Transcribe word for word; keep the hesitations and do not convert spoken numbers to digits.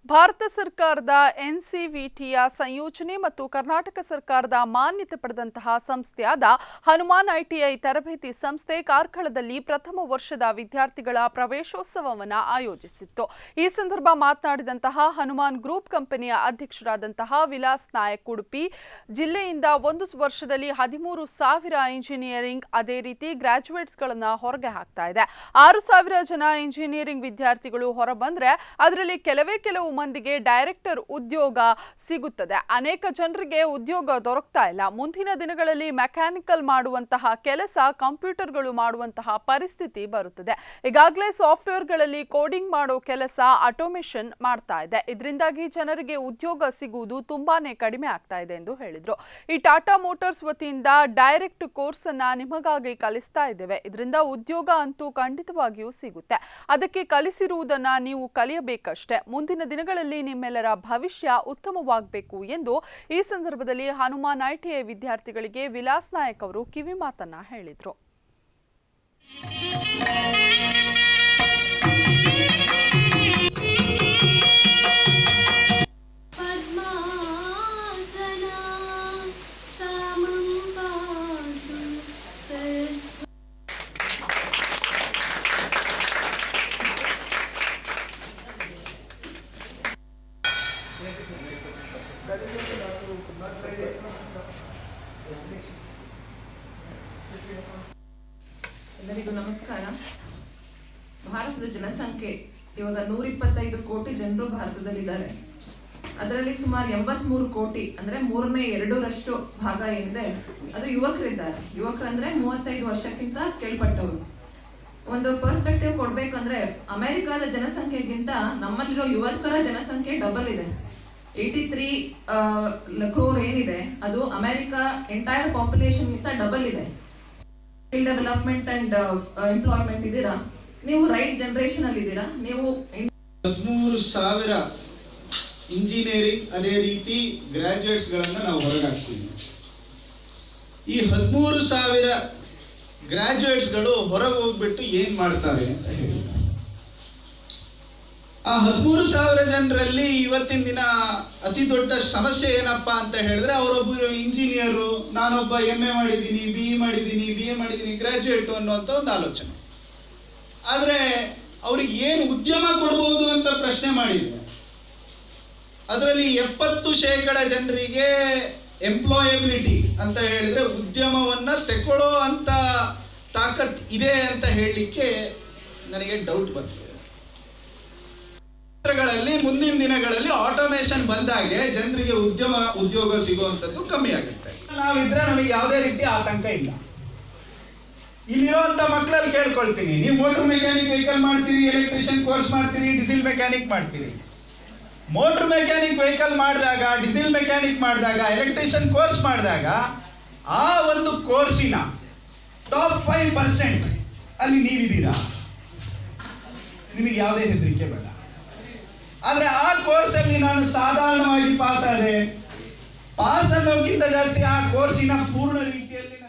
ಭಾರತ ಸರ್ಕಾರದ ಎನ್ಸಿವಿಟಿಯ ಸಂಯೋಜನೆ ಮತ್ತು ಕರ್ನಾಟಕ ಸರ್ಕಾರದ ಮಾನ್ಯತೆ ಪಡೆದಂತಹ ಸಂಸ್ಥೆಯಾದ ಹನುಮಾನ್ ಐಟಿಐ ತರಬೇತಿ ಸಂಸ್ಥೆ ಕಾರ್ಕಳದಲ್ಲಿ ಪ್ರಥಮ ವರ್ಷದ ವಿದ್ಯಾರ್ಥಿಗಳ ಪ್ರವೇಶೋತ್ಸವವನ್ನು ಆಯೋಜಿಸಿತ್ತು. ಈ ಸಂದರ್ಭ ಮಾತನಾಡಿದಂತಹ ಹನುಮಾನ್ ಗ್ರೂಪ್ ಕಂಪನಿಯ ಅಧ್ಯಕ್ಷರಾದಂತಹ ವಿಲಾಸ್ ನಾಯಕ್ ಉಡುಪಿ, ಜಿಲ್ಲೆಯಿಂದ ಒಂದು ವರ್ಷದಲ್ಲಿ ಹದಿಮೂರು ಸಾವಿರ ಇಂಜಿನಿಯರಿಂಗ್ ಅದೇ ರೀತಿ ಗ್ರಾಜ್ಯುಯೇಟ್ಸ್ಗಳನ್ನು ಹೊರಗೆ ಹಾಕ್ತಾ ಇದೆ. ಆರು ಸಾವಿರ ಜನ ಇಂಜಿನಿಯರಿಂಗ್ ವಿದ್ಯಾರ್ಥಿಗಳು ಹೊರಬಂದ್ರೆ ಅದರಲ್ಲಿ ಕೆಲವೇ ಕೆಲವು ಮಂದಿಗೆ ಡೈರೆಕ್ಟರ್ ಉದ್ಯೋಗ ಸಿಗುತ್ತದೆ. ಅನೇಕ ಜನರಿಗೆ ಉದ್ಯೋಗ ದೊರಕ್ತಾ ಇಲ್ಲ. ಮುಂದಿನ ದಿನಗಳಲ್ಲಿ ಮೆಕ್ಯಾನಿಕಲ್ ಮಾಡುವಂತಹ ಕೆಲಸ ಕಂಪ್ಯೂಟರ್ಗಳು ಮಾಡುವಂತಹ ಪರಿಸ್ಥಿತಿ ಬರುತ್ತದೆ. ಈಗಾಗಲೇ ಸಾಫ್ಟ್ವೇರ್ಗಳಲ್ಲಿ ಕೋಡಿಂಗ್ ಮಾಡೋ ಕೆಲಸ ಆಟೋಮೇಷನ್ ಮಾಡ್ತಾ ಇದೆ. ಇದರಿಂದಾಗಿ ಜನರಿಗೆ ಉದ್ಯೋಗ ಸಿಗುವುದು ತುಂಬಾನೇ ಕಡಿಮೆ ಆಗ್ತಾ ಇದೆ ಎಂದು ಹೇಳಿದ್ರು. ಈ ಟಾಟಾ ಮೋಟಾರ್ಸ್ ವತಿಯಿಂದ ಡೈರೆಕ್ಟ್ ಕೋರ್ಸ್ ಅನ್ನ ನಿಮಗಾಗಿ ಕಲಿಸ್ತಾ ಇದ್ದೇವೆ. ಇದರಿಂದ ಉದ್ಯೋಗ ಅಂತೂ ಖಂಡಿತವಾಗಿಯೂ ಸಿಗುತ್ತೆ. ಅದಕ್ಕೆ ಕಲಿಸಿರುವುದನ್ನ ನೀವು ಕಲಿಯಬೇಕಷ್ಟೇ. ಮುಂದಿನ ದಿನಗಳಲ್ಲಿ ನಿಮ್ಮೆಲ್ಲರ ಭವಿಷ್ಯ ಉತ್ತಮವಾಗಬೇಕು ಎಂದು ಈ ಸಂದರ್ಭದಲ್ಲಿ ಹನುಮಾನ್ ಐಟಿಐ ವಿದ್ಯಾರ್ಥಿಗಳಿಗೆ ವಿಲಾಸ್ ನಾಯಕ್ ಅವರು ಕಿವಿ ಮಾತನ್ನ ಹೇಳಿದರು. ಎಲ್ಲರಿಗೂ ನಮಸ್ಕಾರ. ಭಾರತದ ಜನಸಂಖ್ಯೆ ಇವಾಗ ನೂರ ಇಪ್ಪತ್ತೈದು ಕೋಟಿ ಜನರು ಭಾರತದಲ್ಲಿದ್ದಾರೆ. ಅದರಲ್ಲಿ ಸುಮಾರು ಎಂಬತ್ಮೂರು ಕೋಟಿ ಅಂದ್ರೆ ಮೂರನೇ ಎರಡರಷ್ಟು ಭಾಗ ಏನಿದೆ ಅದು ಯುವಕರಿದ್ದಾರೆ. ಯುವಕರಂದ್ರೆ ಮೂವತ್ತೈದು ವರ್ಷಕ್ಕಿಂತ ಕೆಳಪಟ್ಟವರು. ಒಂದು ಪರ್ಸ್ಪೆಕ್ಟಿವ್ ಕೊಡ್ಬೇಕಂದ್ರೆ ಅಮೆರಿಕದ ಜನಸಂಖ್ಯೆಗಿಂತ ನಮ್ಮಲ್ಲಿರೋ ಯುವಕರ ಜನಸಂಖ್ಯೆ ಡಬಲ್ ಇದೆ. ಏಯ್ಟಿ ತ್ರೀ ಕ್ರೋರ್ ಏನಿದೆ ಅದು ಅಮೆರಿಕ ಎಂಟೈರ್ ಪಾಪ್ಯುಲೇಷನ್ ಗಿಂತ ಡಬಲ್ ಇದೆ. ಸ್ಕಿಲ್ ಡೆವಲಪ್ಮೆಂಟ್ ಅಂಡ್ ಎಂಪ್ಲಾಯ್ಮೆಂಟ್ ಇದ್ದೀರಾ, ನೀವು ರೈಟ್ ಜನರೇಷನ್ ಅಲ್ಲಿ ಇದ್ದೀರಾ. ನೀವು ಹದಿಮೂರು ಸಾವಿರ ಇಂಜಿನಿಯರಿಂಗ್ ಅದೇ ರೀತಿ ಗ್ರಾಜ್ಯುಯೇಟ್ಸ್ ಗಳನ್ನ ನಾವು ಹೊರಗಾಕ್ತೀವಿ. ಈ ಹದಿಮೂರು ಸಾವಿರ ಗ್ರಾಜ್ಯುಯೇಟ್ಸ್ ಗಳು ಹೊರಗೆ ಹೋಗ್ಬಿಟ್ಟು ಏನ್ ಮಾಡ್ತಾರೆ ಅಂತ ಹೇಳಿ, ಆ ಹದಿಮೂರು ಸಾವಿರ ಜನರಲ್ಲಿ ಇವತ್ತಿನ ದಿನ ಅತಿ ದೊಡ್ಡ ಸಮಸ್ಯೆ ಏನಪ್ಪಾ ಅಂತ ಹೇಳಿದ್ರೆ, ಅವರೊಬ್ಬರು ಇಂಜಿನಿಯರು, ನಾನೊಬ್ಬ ಎಂ ಎ ಮಾಡಿದ್ದೀನಿ, ಬಿ ಇ ಮಾಡಿದ್ದೀನಿ, ಬಿ ಎ ಮಾಡಿದ್ದೀನಿ, ಗ್ರಾಜ್ಯುಯೇಟ್ ಅನ್ನುವಂಥ ಒಂದು ಆಲೋಚನೆ. ಆದರೆ ಅವ್ರಿಗೆ ಏನು ಉದ್ಯಮ ಕೊಡ್ಬೋದು ಅಂತ ಪ್ರಶ್ನೆ ಮಾಡಿದ್ರೆ ಅದರಲ್ಲಿ ಎಪ್ಪತ್ತು ಶೇಕಡ ಜನರಿಗೆ ಎಂಪ್ಲಾಯಬಿಲಿಟಿ ಅಂತ ಹೇಳಿದ್ರೆ ಉದ್ಯಮವನ್ನ ತೆಕೊಳ್ಳೋ ಅಂತ ತಾಕತ್ ಇದೆ ಅಂತ ಹೇಳಲಿಕ್ಕೆ ನನಗೆ ಡೌಟ್ ಬರ್ತದೆ. ಗಳಲ್ಲಿ ಮುಂದಿನ ದಿನಗಳಲ್ಲಿ ಆಟೋಮೇಷನ್ ಬಂದಾಗೆ ಜನರಿಗೆ ಉದ್ಯಮ ಉದ್ಯೋಗ ಸಿಗುವಂಥದ್ದು ಕಮ್ಮಿ ಆಗುತ್ತೆ. ನಾವಿದ್ರೆ ನಮಗೆ ಯಾವುದೇ ರೀತಿ ಆತಂಕ ಇಲ್ಲ. ಇಲ್ಲಿರುವಂತ ಮಕ್ಕಳಲ್ಲಿ ಕೇಳ್ಕೊಳ್ತೀನಿ, ನೀವು ಮೋಟರ್ ಮೆಕ್ಯಾನಿಕ್ ವೆಹಿಕಲ್ ಮಾಡ್ತೀರಿ, ಎಲೆಕ್ಟ್ರಿಷಿಯನ್ ಕೋರ್ಸ್ ಮಾಡ್ತೀರಿ, ಡಿಸಿಲ್ ಮೆಕ್ಯಾನಿಕ್ ಮಾಡ್ತೀರಿ. ಮೋಟರ್ ಮೆಕ್ಯಾನಿಕ್ ವೆಹಿಕಲ್ ಮಾಡಿದಾಗ, ಡಿಸಿಲ್ ಮೆಕ್ಯಾನಿಕ್ ಮಾಡಿದಾಗ, ಎಲೆಕ್ಟ್ರಿಷಿಯನ್ ಕೋರ್ಸ್ ಮಾಡಿದಾಗ ಆ ಒಂದು ಕೋರ್ಸಿನ ಟಾಪ್ ಫೈವ್ ಪರ್ಸೆಂಟ್ ಅಲ್ಲಿ ನೀವಿದ್ದೀರಾ, ನಿಮಗೆ ಯಾವುದೇ ಹೆದರಿಕೆ ಬೇಡ. ಆದರೆ ಆ ಕೋರ್ಸಲ್ಲಿ ನಾನು ಸಾಧಾರಣವಾಗಿ ಪಾಸ್ ಆದೆ, ಪಾಸ್ ಅನ್ನೋಕ್ಕಿಂತ ಜಾಸ್ತಿ ಆ ಕೋರ್ಸಿನ ಪೂರ್ಣ ರೀತಿಯಲ್ಲಿ